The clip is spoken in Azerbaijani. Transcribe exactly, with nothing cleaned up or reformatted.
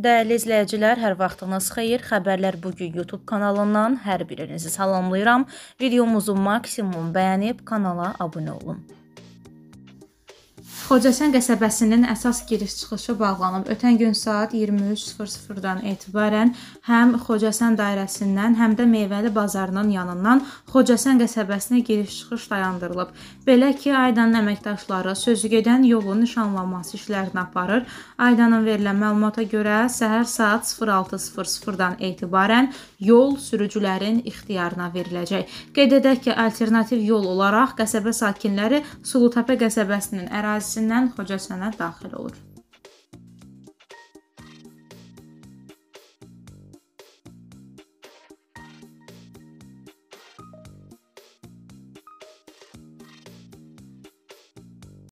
Dəyərli izləyicilər, hər vaxtınız xeyir. Xəbərlər bugün YouTube kanalından hər birinizi salamlayıram. Videomuzu maksimum bəyənib kanala abunə olun. Xocasən qəsəbəsinin əsas giriş-çıxışı bağlanıb. Ötən gün saat iyirmi üç sıfır sıfırdan etibarən həm Xocasən dairəsindən, həm də Meyvəli bazarının yanından Xocasən qəsəbəsinə giriş-çıxış dayandırılıb. Belə ki, Aydanın əməkdaşları sözügedən yolun nişanlanması işlərini aparır. Aydanın verilən məlumata görə səhər saat sıfır altı sıfır sıfırdan etibarən yol sürücülərin ixtiyarına veriləcək. Qeyd edək ki, alternativ yol olaraq qəsəbə sakinləri Sulutəpə qəsəbəsinin ərazisindən Xocasənə daxil olur.